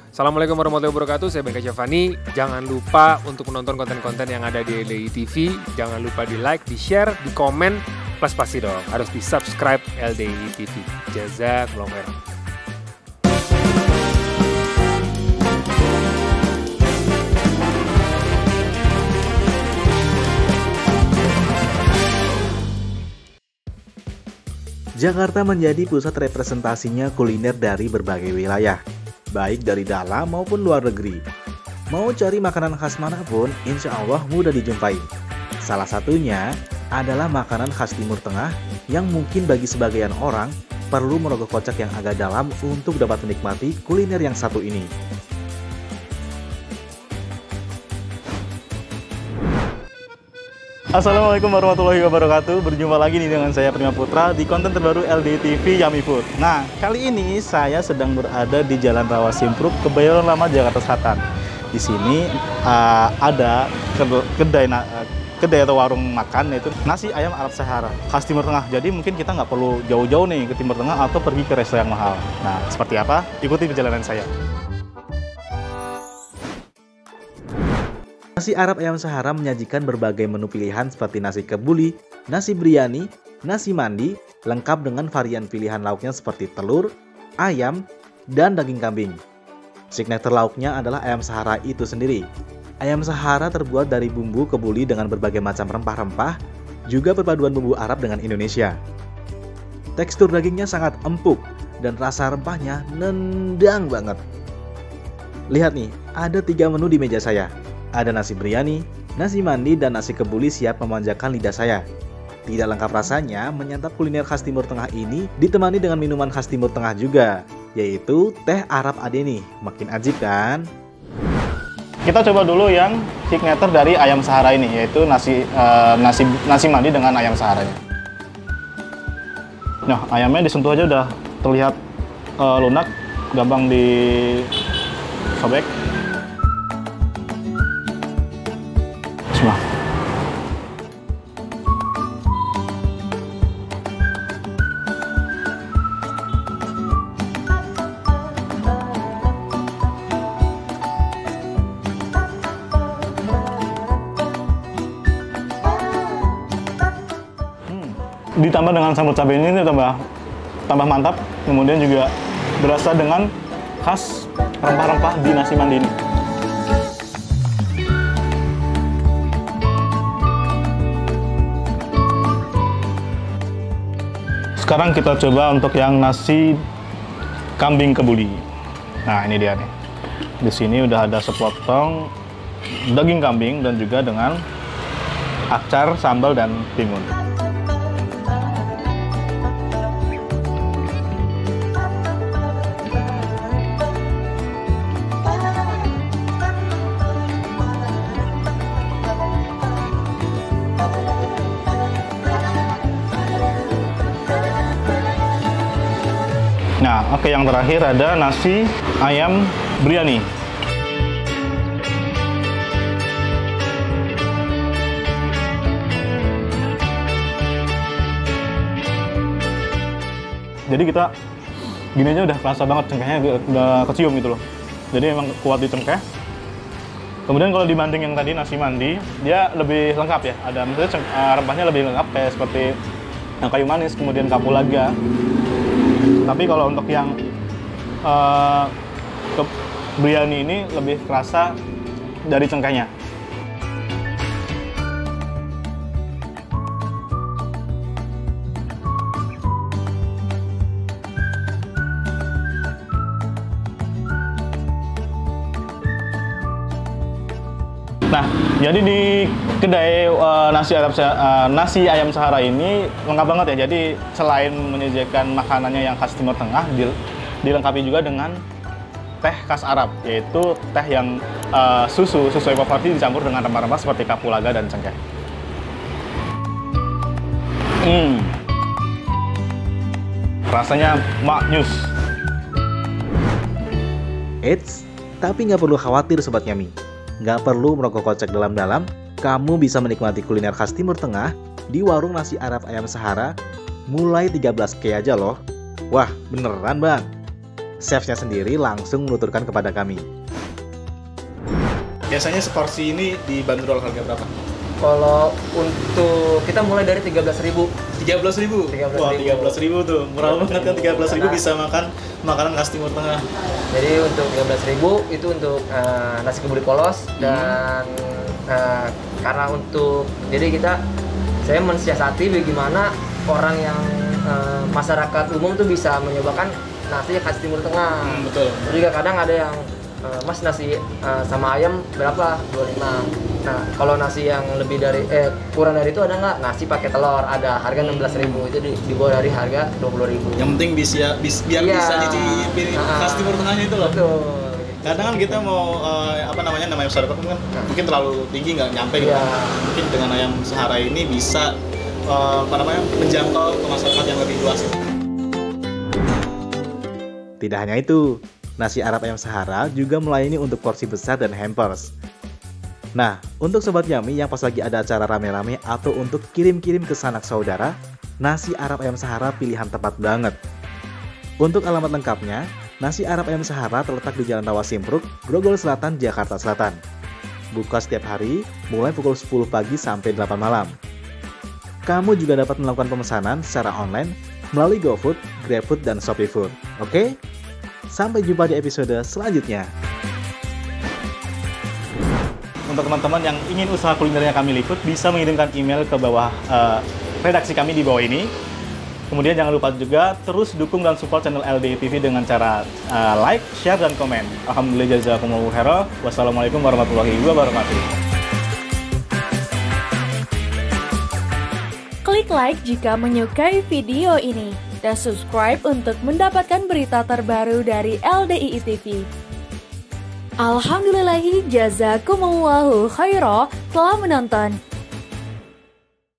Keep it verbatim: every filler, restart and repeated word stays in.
Assalamualaikum warahmatullahi wabarakatuh, saya Ben Kasyafani. Jangan lupa untuk menonton konten-konten yang ada di L D I T V. Jangan lupa di like, di share, di komen, plus pasti dong harus di subscribe L D I T V. Jazakumullah khairan. Jakarta menjadi pusat representasinya kuliner dari berbagai wilayah, baik dari dalam maupun luar negeri. Mau cari makanan khas manapun, insya Allah mudah dijumpai. Salah satunya adalah makanan khas Timur Tengah yang mungkin bagi sebagian orang perlu merogoh kocek yang agak dalam untuk dapat menikmati kuliner yang satu ini. Assalamualaikum warahmatullahi wabarakatuh. Berjumpa lagi nih dengan saya Prima Putra di konten terbaru L D I T V Yummy Food. Nah, kali ini saya sedang berada di Jalan Rawa Simpruk, Kebayoran Lama, Jakarta Selatan. Di sini uh, ada kedai kedai atau warung makan, yaitu nasi ayam Arab Sahara khas Timur Tengah. Jadi mungkin kita nggak perlu jauh-jauh nih ke Timur Tengah atau pergi ke resto yang mahal. Nah, seperti apa? Ikuti perjalanan saya. Nasi Arab Ayam Sahara menyajikan berbagai menu pilihan seperti nasi kebuli, nasi biryani, nasi mandi, lengkap dengan varian pilihan lauknya seperti telur, ayam, dan daging kambing. Signature lauknya adalah ayam Sahara itu sendiri. Ayam Sahara terbuat dari bumbu kebuli dengan berbagai macam rempah-rempah, juga perpaduan bumbu Arab dengan Indonesia. Tekstur dagingnya sangat empuk dan rasa rempahnya nendang banget. Lihat nih, ada tiga menu di meja saya. Ada nasi biryani, nasi mandi, dan nasi kebuli siap memanjakan lidah saya. Tidak lengkap rasanya, menyantap kuliner khas Timur Tengah ini ditemani dengan minuman khas Timur Tengah juga, yaitu teh Arab Adeni. Makin ajib kan? Kita coba dulu yang signature dari ayam Sahara ini, yaitu nasi uh, nasi nasi mandi dengan ayam Saharanya. Nah, ayamnya disentuh aja udah terlihat uh, lunak, gampang disobek. Bismillah. Hmm. Ditambah dengan sambal cabai ini tambah tambah mantap. Kemudian juga berasa dengan khas rempah-rempah di nasi mandi ini. Sekarang kita coba untuk yang nasi kambing kebuli. Nah, ini dia nih. Di sini udah ada sepotong daging kambing dan juga dengan acar, sambal, dan timun. Nah, oke, yang terakhir ada nasi ayam biryani. Jadi kita gini aja udah kerasa banget cengkehnya, udah kecium gitu loh. Jadi emang kuat di cengkeh. Kemudian kalau dibanding yang tadi nasi mandi, dia lebih lengkap ya. Ada maksudnya rempahnya lebih lengkap, kayak seperti yang kayu manis, kemudian kapulaga. Tapi kalau untuk yang uh, ke biryani ini lebih kerasa dari cengkehnya. Nah, jadi di kedai uh, nasi Arab uh, nasi ayam Sahara ini lengkap banget ya. Jadi selain menyajikan makanannya yang khas Timur Tengah, dil dilengkapi juga dengan teh khas Arab, yaitu teh yang uh, susu susu evaporasi dicampur dengan rempah-rempah seperti kapulaga dan cengkeh. Hmm, rasanya maknyus. Eits, tapi nggak perlu khawatir Sobat Yummy. Nggak perlu merogoh kocek dalam-dalam, kamu bisa menikmati kuliner khas Timur Tengah di warung nasi Arab Ayam Sahara mulai tiga belas ribu aja loh. Wah, beneran bang? chefnya sendiri langsung menuturkan kepada kami. Biasanya seporsi ini dibanderol harga berapa? Kalau untuk kita mulai dari tiga belas ribu. tiga belas ribu? Wah, tiga belas ribu tuh. Murah banget kan, tiga belas ribu bisa makan makanan khas Timur Tengah. Jadi untuk tiga belas ribu itu untuk uh, nasi kebuli polos dan hmm. uh, karena untuk jadi kita saya mensiasati bagaimana orang yang uh, masyarakat umum tuh bisa mencobakan nasi khas Timur Tengah. Hmm, betul. Jadi juga kadang ada yang Uh, mas nasi uh, sama ayam berapa? dua puluh lima. Nah, kalau nasi yang lebih dari eh kurang dari itu ada nggak? Nasi pakai telur ada harga enam belas ribu. Itu di, di bawah dari harga dua puluh ribu. Yang penting bisa bis, biar yeah. bisa nyicipin uh, khas Timur Tengahnya itu loh. Betul. Kadang kan kita mau uh, apa namanya namanya masyarakat kan nah. mungkin terlalu tinggi nggak nyampe gitu. Yeah. Mungkin dengan ayam sehara ini bisa uh, apa namanya menjangkau ke masyarakat yang lebih luas. Tidak hanya itu, nasi Arab ayam sehara juga melayani untuk porsi besar dan hampers. Nah, untuk Sobat Yummy yang pas lagi ada acara rame-rame atau untuk kirim-kirim ke sanak saudara, nasi Arab ayam sehara pilihan tepat banget. Untuk alamat lengkapnya, nasi Arab ayam sehara terletak di Jalan Rawa Simpruk, Grogol Selatan, Jakarta Selatan. Buka setiap hari, mulai pukul sepuluh pagi sampai delapan malam. Kamu juga dapat melakukan pemesanan secara online melalui GoFood, GrabFood, dan ShopeeFood. Oke? Sampai jumpa di episode selanjutnya. Untuk teman-teman yang ingin usaha kulinernya kami liput, bisa mengirimkan email ke bawah uh, redaksi kami di bawah ini. Kemudian jangan lupa juga terus dukung dan support channel L D I T V dengan cara uh, like, share, dan komen. Alhamdulillah, jazakumullahu khairan. Wassalamualaikum warahmatullahi wabarakatuh. Klik like jika menyukai video ini. Dan subscribe untuk mendapatkan berita terbaru dari L D I I T V. Alhamdulillahi jazakumullahu khairan telah menonton.